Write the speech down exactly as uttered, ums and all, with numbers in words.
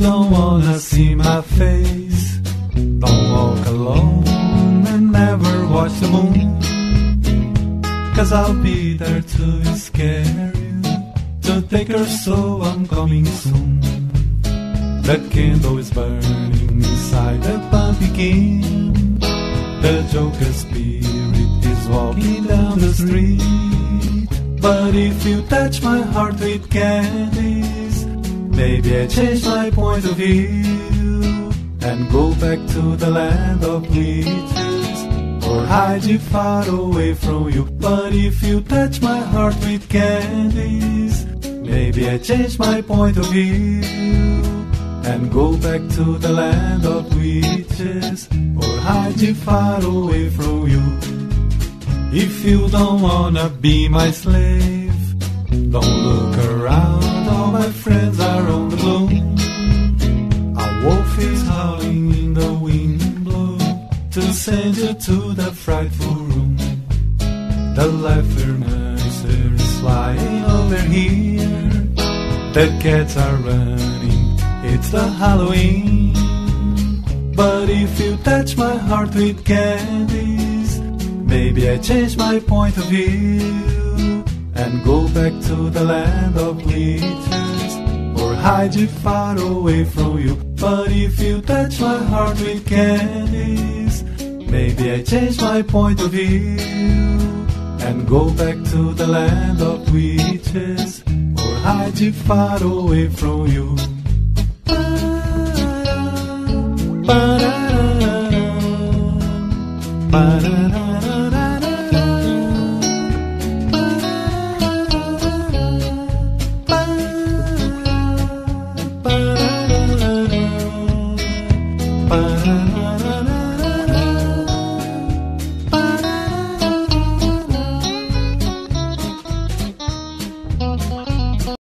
don't wanna see my face, don't walk alone and never watch the moon. Cause I'll be there to scare you, to take her so I'm coming soon. The candle is burning inside the pumpkin. The Joker spirit is walking down the street. But if you touch my heart with candies, maybe I change my point of view and go back to the land of witches, or hide you far away from you. But if you touch my heart with candies, maybe I change my point of view and go back to the land of witches, or hide you far away from you. If you don't wanna be my slave, don't look around, all my friends are on the bloom. A wolf is howling in the wind blow to send you to the frightful room. The laughter monster is flying over here, the cats are running, it's the Halloween. But if you touch my heart with candies, maybe I change my point of view and go back to the land of witches, or hide you far away from you. But if you touch my heart with candies, maybe I change my point of view and go back to the land of witches, or hide you far away from you. Ba-da, ba-da.